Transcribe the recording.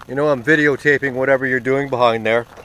You know I'm videotaping whatever you're doing behind there.